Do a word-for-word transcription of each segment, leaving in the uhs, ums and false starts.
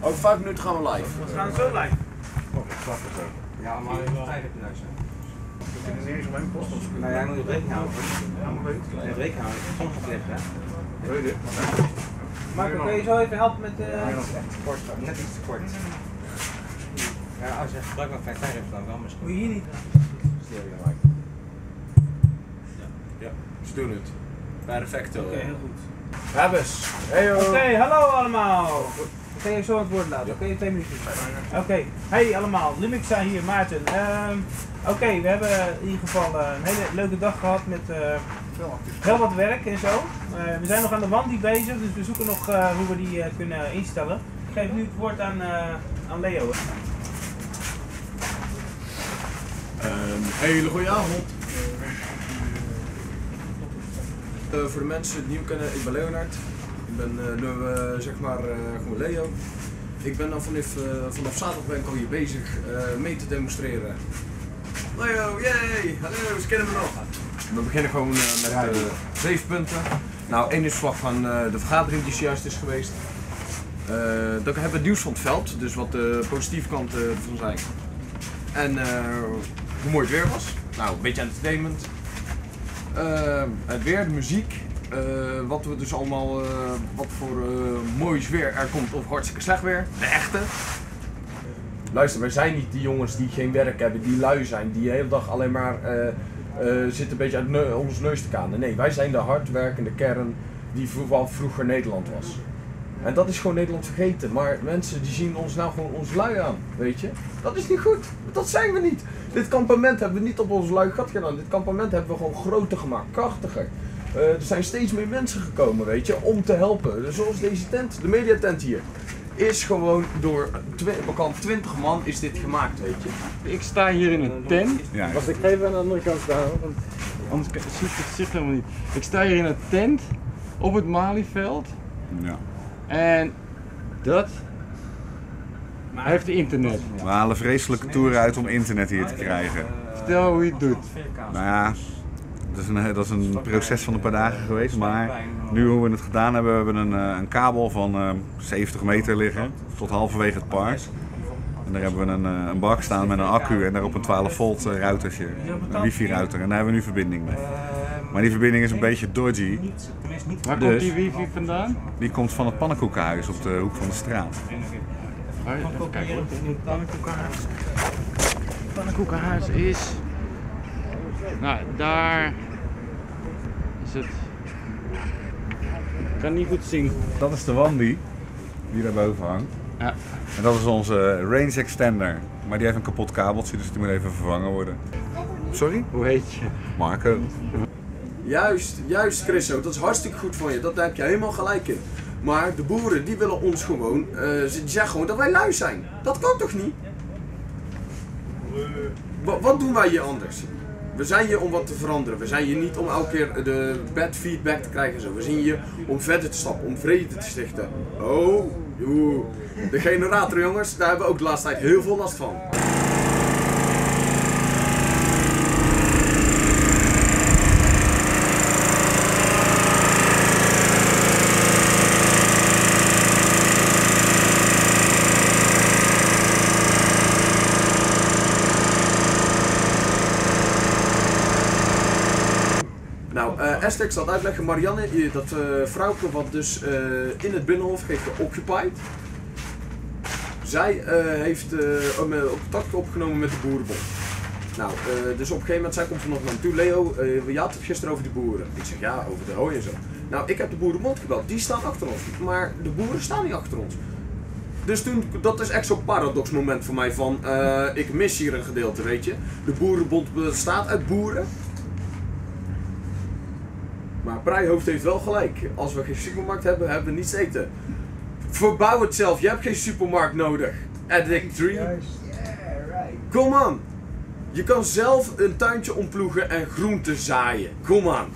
Over vijf minuten gaan we live. We gaan zo live. Oh, dat slaat er zo. Ja, maar tijd heb je nou zo. Ik vind het niet eens om mijn post. Nou ja, je moet rekening houden. Ja, maar weet Je moet rekening houden. Soms gaat liggen, hè? Wil je dit? Marco, kun je zo even helpen met de... Ja, dat is echt te kort. Net iets te kort. Ja, als je gebruikt maar vijf hebt, dan wel misschien. Moet je hier niet? Ja, ze doen het. Perfecto. Oké, okay, heel goed. Hebbes. Hey Oké, okay, hallo allemaal. Ik ga je zo aan het woord laten, oké? Okay? Twee minuten. Oké, okay. Hey allemaal, Lumixa hier, Maarten. Um, Oké, okay, we hebben in ieder geval uh, een hele leuke dag gehad met uh, heel wat werk en zo. Uh, we zijn nog aan de wand die bezig, dus we zoeken nog uh, hoe we die uh, kunnen instellen. Ik geef nu het woord aan, uh, aan Leo. Een hele goede avond. Uh, voor de mensen die het nieuw kennen, ik ben Leonard. Ik ben uh, nu uh, zeg maar uh, gewoon Leo. Ik ben dan vanaf, uh, vanaf zaterdag ben ik al hier bezig uh, mee te demonstreren. Leo, yay! Hallo, ze kennen me nog. We beginnen gewoon uh, met uh, zeven punten. Nou, één is slag van uh, de vergadering die zojuist is geweest. Uh, dan hebben we het nieuws van het veld, dus wat de positieve kant uh, ervan zijn. En uh, hoe mooi het weer was. Nou, een beetje entertainment. Uh, het weer, de muziek, uh, wat we dus allemaal, uh, wat voor uh, moois weer er komt of hartstikke slecht weer, de echte. Luister, wij zijn niet die jongens die geen werk hebben, die lui zijn, die de hele dag alleen maar uh, uh, zitten een beetje uit ne onze neus te kanen. Nee, wij zijn de hardwerkende kern die vooral vroeger Nederland was. En dat is gewoon Nederland vergeten, maar mensen die zien ons nou gewoon ons lui aan, weet je. Dat is niet goed, dat zijn we niet. Dit kampement hebben we niet op ons lui gat gedaan, dit kampement hebben we gewoon groter gemaakt, krachtiger. Uh, er zijn steeds meer mensen gekomen, weet je, om te helpen. Dus zoals deze tent, de mediatent hier, is gewoon door twintig man is dit gemaakt, weet je. Ik sta hier in een tent. Ja. Wacht, ik ga even aan de andere kant staan, want anders ziet het zicht helemaal niet. Ik sta hier in een tent op het Malieveld. Ja. En dat heeft internet. We halen vreselijke toeren uit om internet hier te krijgen. Vertel hoe je het doet. Nou ja, dat is een, dat is een proces van een paar dagen geweest, maar nu hoe we het gedaan hebben, we hebben een, een kabel van uh, zeventig meter liggen tot halverwege het park. En daar hebben we een, een bak staan met een accu en daarop een twaalf volt routertje, een wifi router, en daar hebben we nu verbinding mee. Maar die verbinding is een beetje dodgy. Waar dus, komt die wifi vandaan? Die komt van het pannenkoekenhuis op de hoek van de straat. Even kijken hoor. Het pannenkoekenhuis. Het pannenkoekenhuis is... Nou, daar is het... Ik kan niet goed zien. Dat is de Wandy die daar boven hangt. Ja. En dat is onze range extender. Maar die heeft een kapot kabeltje, dus die moet even vervangen worden. Sorry? Hoe heet je? Marco. Juist, juist Chriso, dat is hartstikke goed van je, dat, daar heb je helemaal gelijk in. Maar de boeren die willen ons gewoon, uh, die zeggen gewoon dat wij lui zijn. Dat kan toch niet? Wat, wat doen wij hier anders? We zijn hier om wat te veranderen. We zijn hier niet om elke keer de bad feedback te krijgen en zo. We zijn hier om verder te stappen, om vrede te stichten. Oh, oeh. De generator jongens, daar hebben we ook de laatste tijd heel veel last van. Nou, uh, Esther, ik zal het uitleggen. Marianne, dat uh, vrouwke wat dus uh, in het Binnenhof heeft geoccupied. Zij uh, heeft uh, contact opgenomen met de boerenbond. Nou, uh, dus op een gegeven moment, zij komt vanochtend naar me toe. Leo, uh, we hadden het gisteren over de boeren. Ik zeg ja, over de hooi en zo. Nou, ik heb de boerenbond gebeld. Die staan achter ons. Maar de boeren staan niet achter ons. Dus toen, dat is echt zo'n paradox moment voor mij van, uh, ik mis hier een gedeelte, weet je. De boerenbond bestaat uit boeren. Maar Breihoofd heeft wel gelijk. Als we geen supermarkt hebben, hebben we niets te eten. Verbouw het zelf. Je hebt geen supermarkt nodig. Addict drie. Kom aan. Je kan zelf een tuintje omploegen en groenten zaaien. Kom aan.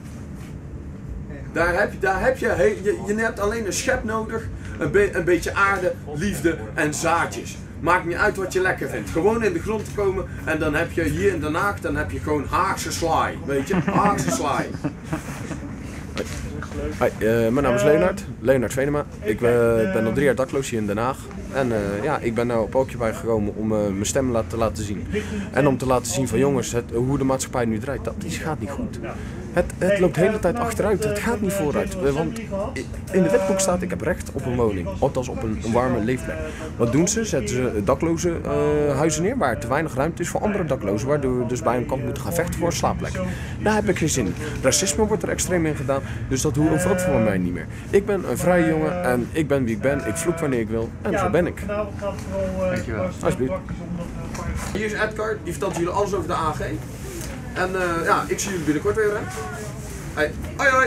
Daar heb je, daar heb je, je, je hebt alleen een schep nodig. Een, be, een beetje aarde, liefde en zaadjes. Maakt niet uit wat je lekker vindt. Gewoon in de grond te komen en dan heb je hier in Den Haag, dan heb je gewoon Haagse slaai. Weet je? Haagse slaai. Hi, uh, mijn naam is Leonard, Leonard Venema. Ik uh, ben al drie jaar dakloos hier in Den Haag. En uh, ja, ik ben nou op Occupy gekomen om uh, mijn stem la te laten zien. En om te laten zien van jongens, het, hoe de maatschappij nu draait, dat is, gaat niet goed. Het, het loopt de hele tijd achteruit, het gaat niet vooruit. Want in de wetboek staat, ik heb recht op een woning. Althans op een, een warme leefplek. Wat doen ze? Zetten ze dakloze uh, huizen neer waar te weinig ruimte is voor andere daklozen. Waardoor we dus bij een kant moeten gaan vechten voor een slaapplek. Daar heb ik geen zin in. Racisme wordt er extreem in gedaan, dus dat hoeft ook voor mij niet meer. Ik ben een vrije jongen en ik ben wie ik ben. Ik vloek wanneer ik wil en zo ben ik. Dankjewel. Alsjeblieft. Hier is Edgar, die vertelt jullie alles over de A G. En uh, ja, ik zie jullie binnenkort weer, hè. Hey. Hoi hoi!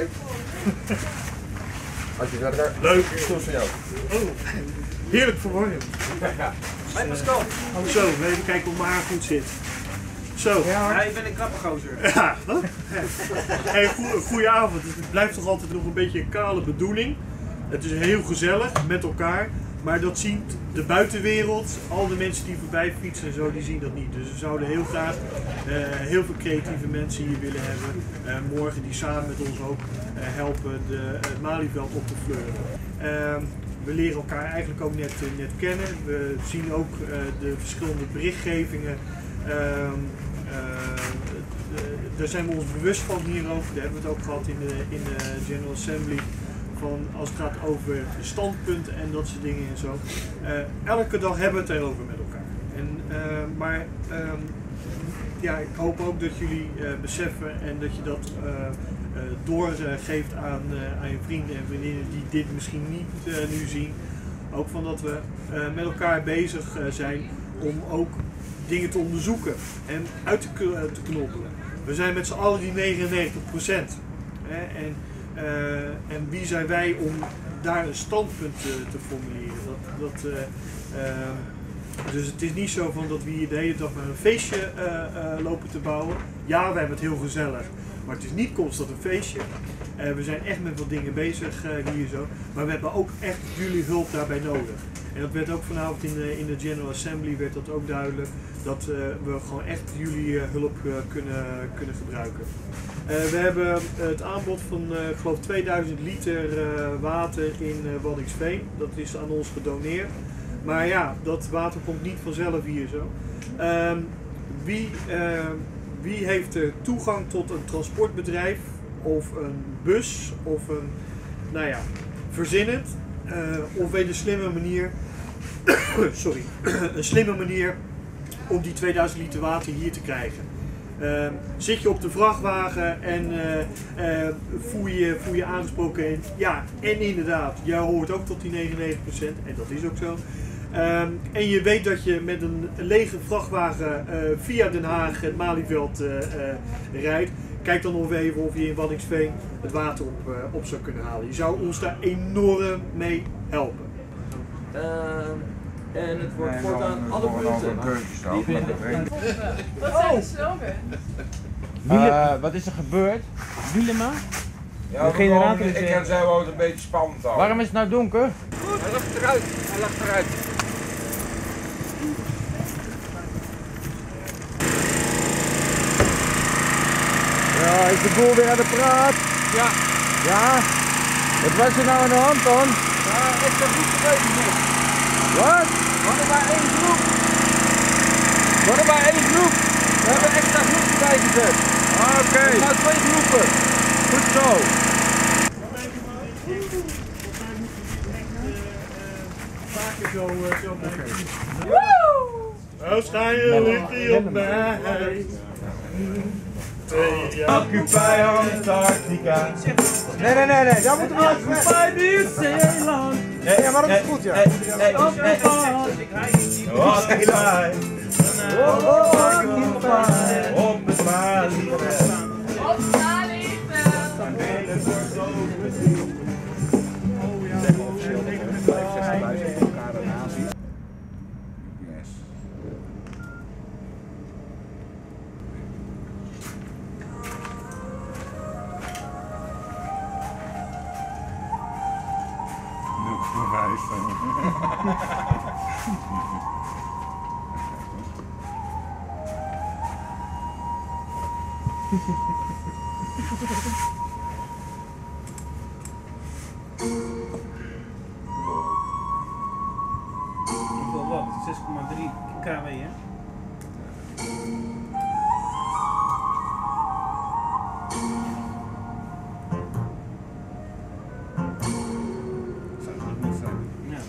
Alsjeblieft, Edgar. Leuk. Stoel van jou. Oh, heerlijk verwarmd. Hoi Pascal. Zo, even kijken of mijn haar goed zit. Zo. Ja, ik ben een knappe gozer. Ja, wat? Hey, goe, goeie avond. Het blijft toch altijd nog een beetje een kale bedoeling. Het is heel gezellig met elkaar. Maar dat ziet de buitenwereld, al de mensen die voorbij fietsen en zo, die zien dat niet. Dus we zouden heel graag uh, heel veel creatieve mensen hier willen hebben. Uh, morgen die samen met ons ook uh, helpen de, het Malieveld op te fleuren. Uh, we leren elkaar eigenlijk ook net, uh, net kennen. We zien ook uh, de verschillende berichtgevingen. Uh, uh, daar zijn we ons bewust van hierover. Daar hebben we het ook gehad in de, in de General Assembly. Van als het gaat over standpunten en dat soort dingen en zo. Uh, elke dag hebben we het erover met elkaar. En, uh, maar uh, ja, ik hoop ook dat jullie uh, beseffen en dat je dat uh, uh, doorgeeft aan, uh, aan je vrienden en vriendinnen die dit misschien niet uh, nu zien. Ook van dat we uh, met elkaar bezig uh, zijn om ook dingen te onderzoeken en uit te, uh, te knoppelen. We zijn met z'n allen die negenennegentig procent. Hè, en, Uh, en wie zijn wij om daar een standpunt te, te formuleren? Dat, dat, uh, uh, dus het is niet zo van dat we hier de hele dag maar een feestje uh, uh, lopen te bouwen. Ja, we hebben het heel gezellig, maar het is niet constant een feestje. Uh, we zijn echt met wat dingen bezig uh, hier zo, maar we hebben ook echt jullie hulp daarbij nodig. En dat werd ook vanavond in de, in de General Assembly werd dat ook duidelijk, dat uh, we gewoon echt jullie uh, hulp uh, kunnen, kunnen gebruiken. Uh, we hebben uh, het aanbod van uh, ik geloof tweeduizend liter uh, water in uh, Waddinxveen. Dat is aan ons gedoneerd. Maar ja, dat water komt niet vanzelf hier zo. Uh, wie, uh, wie heeft er toegang tot een transportbedrijf of een bus of een, nou ja, verzin het. Uh, of weet een slimme manier, sorry, een slimme manier om die tweeduizend liter water hier te krijgen. Uh, zit je op de vrachtwagen en uh, uh, voel, je, voel je aangesproken en ja, en inderdaad, jij hoort ook tot die negenennegentig procent en dat is ook zo. Uh, en je weet dat je met een lege vrachtwagen uh, via Den Haag het Malieveld uh, uh, rijdt. Kijk dan nog even of je in Waddinxveen het water op, uh, op zou kunnen halen. Je zou ons daar enorm mee helpen. Uh, en het wordt voortaan alle punten. Wat zijn de slogan? Uh, wat is er gebeurd? Wielema? Ja, de generator is ik en zij wou het een beetje spannend houden. Waarom is het nou donker? Hij lag eruit. Hij lag eruit. Ja, is de boel weer aan de praat? Ja. Ja? Wat was er nou aan de hand dan? Ja, extra goed geweest. Wat? We hadden maar één groep. We hadden maar één groep. We hebben extra groep erbij gezet. Oké. Okay. Nou, twee groepen. Goed zo. Vaker zo, zo bij. Waarschijnlijk ligt hij op mij. Occupy Antarctica. Nee, nee, nee, nee, daar moeten we uit. Occupy Nieuw-Zeeland. Nee, ja, maar dat is goed, ja. Occupy. Occupy. Op het Malieveld. Op het Malieveld. zes komma drie kilowatt, hè? Zou goed moeten zijn. Ja.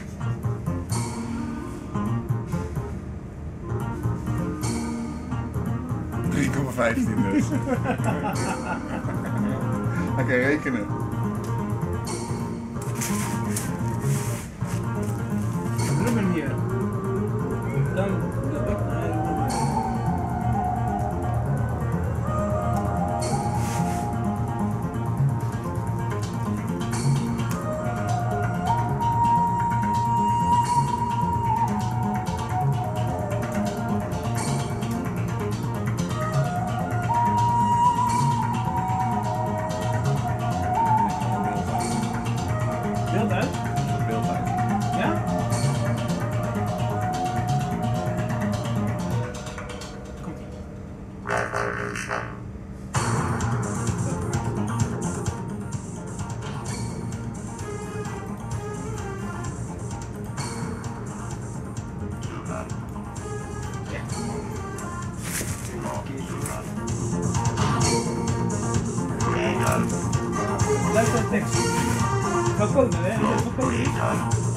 drie komma vijftien dus. Oké, rekenen. Drummen hier. Dan de bak. Beeld uit? Beeld uit. Ja? Komt-ie. Luister de tekst. Van code, hè? Van code.